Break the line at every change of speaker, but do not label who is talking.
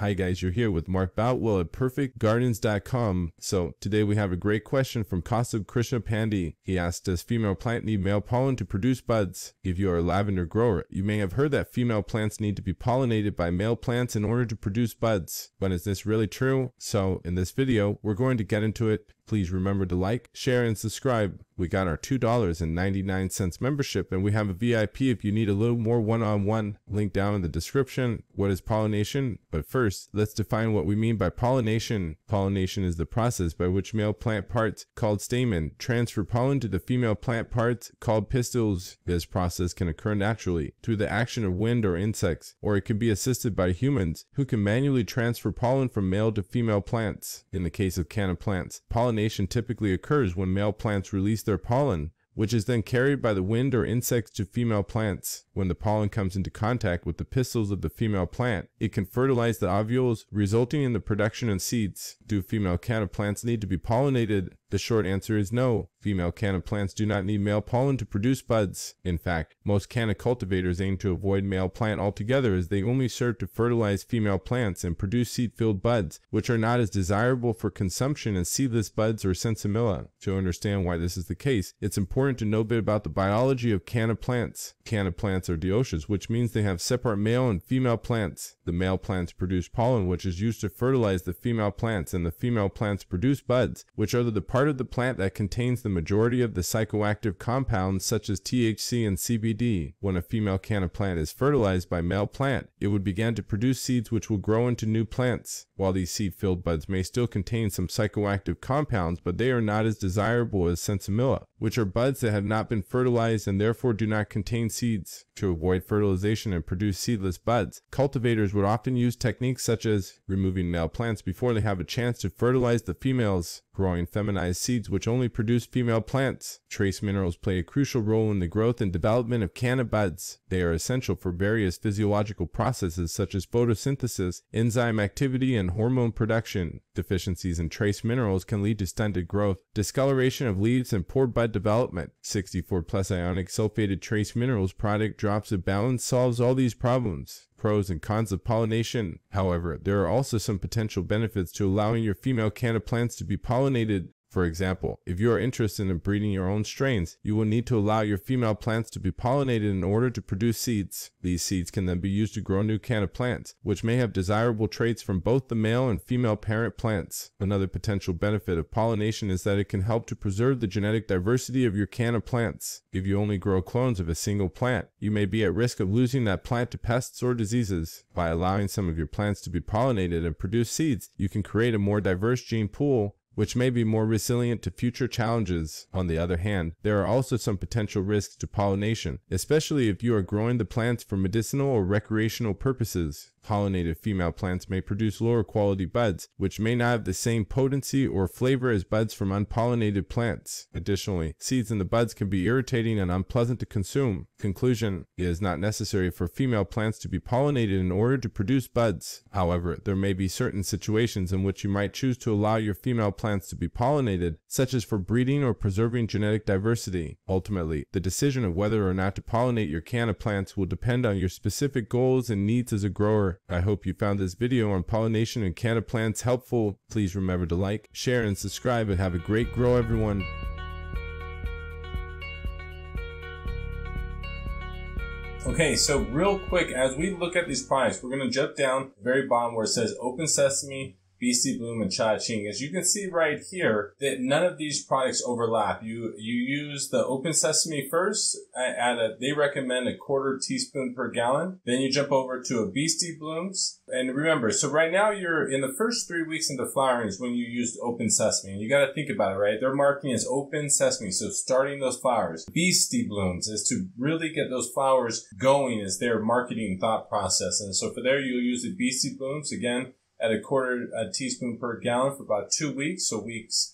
Hi guys, you're here with Mark Boutwell at perfectgardens.com. So today we have a great question from Kaustubh Krishna Pandey. He asked, does female plant need male pollen to produce buds? If you are a lavender grower, you may have heard that female plants need to be pollinated by male plants in order to produce buds. But is this really true? So in this video, we're going to get into it. Please remember to like, share, and subscribe. We got our $2.99 membership, and we have a VIP if you need a little more one-on-one. Link down in the description. What is pollination? But first, let's define what we mean by pollination. Pollination is the process by which male plant parts, called stamen, transfer pollen to the female plant parts, called pistils. This process can occur naturally through the action of wind or insects, or it can be assisted by humans who can manually transfer pollen from male to female plants. In the case of canna plants, pollination typically occurs when male plants release their pollen, which is then carried by the wind or insects to female plants. When the pollen comes into contact with the pistils of the female plant, it can fertilize the ovules, resulting in the production of seeds. Do female canna plants need to be pollinated? The short answer is no. Female canna plants do not need male pollen to produce buds. In fact, most canna cultivators aim to avoid male plant altogether, as they only serve to fertilize female plants and produce seed-filled buds, which are not as desirable for consumption as seedless buds or sensimilla. To understand why this is the case, it's important to know a bit about the biology of canna plants. Canna plants are dioecious, which means they have separate male and female plants. The male plants produce pollen, which is used to fertilize the female plants, and the female plants produce buds, which are the part of the plant that contains the majority of the psychoactive compounds such as THC and CBD. When a female canna plant is fertilized by male plant, it would begin to produce seeds which will grow into new plants. While these seed-filled buds may still contain some psychoactive compounds, but they are not as desirable as sensimilla, which are buds that have not been fertilized and therefore do not contain seeds. To avoid fertilization and produce seedless buds, cultivators would often use techniques such as removing male plants before they have a chance to fertilize the females, growing feminized seeds which only produce female plants. Trace minerals play a crucial role in the growth and development of canna buds. They are essential for various physiological processes such as photosynthesis, enzyme activity, and hormone production. Deficiencies in trace minerals can lead to stunted growth, discoloration of leaves, and poor bud development. 64+ ionic sulfated trace minerals product drops of balance solves all these problems. Pros and cons of pollination. However, there are also some potential benefits to allowing your female canna plants to be pollinated. For example, if you are interested in breeding your own strains, you will need to allow your female plants to be pollinated in order to produce seeds. These seeds can then be used to grow new canna plants, which may have desirable traits from both the male and female parent plants. Another potential benefit of pollination is that it can help to preserve the genetic diversity of your canna plants. If you only grow clones of a single plant, you may be at risk of losing that plant to pests or diseases. By allowing some of your plants to be pollinated and produce seeds, you can create a more diverse gene pool, which may be more resilient to future challenges. On the other hand, there are also some potential risks to pollination, especially if you are growing the plants for medicinal or recreational purposes. Pollinated female plants may produce lower quality buds, which may not have the same potency or flavor as buds from unpollinated plants. Additionally, seeds in the buds can be irritating and unpleasant to consume. Conclusion: it is not necessary for female plants to be pollinated in order to produce buds. However, there may be certain situations in which you might choose to allow your female plants to be pollinated, such as for breeding or preserving genetic diversity. Ultimately, the decision of whether or not to pollinate your canna plants will depend on your specific goals and needs as a grower. I hope you found this video on pollination and canna plants helpful. Please remember to like, share, and subscribe, and have a great grow, everyone.
Okay, so real quick, as we look at these products, we're going to jump down the very bottom where it says Open Sesame, Beastie Bloom, and Cha Ching. As you can see right here, that none of these products overlap. You use the Open Sesame first. They recommend a 1/4 teaspoon per gallon. Then you jump over to a Beastie Blooms. And remember, so right now you're in the first 3 weeks into flowering is when you use Open Sesame. And you got to think about it, right? They're marketing as Open Sesame, so starting those flowers. Beastie Blooms is to really get those flowers going as their marketing thought process. And so for there, you'll use the Beastie Blooms again at a 1/4 teaspoon per gallon for about 2 weeks, so weeks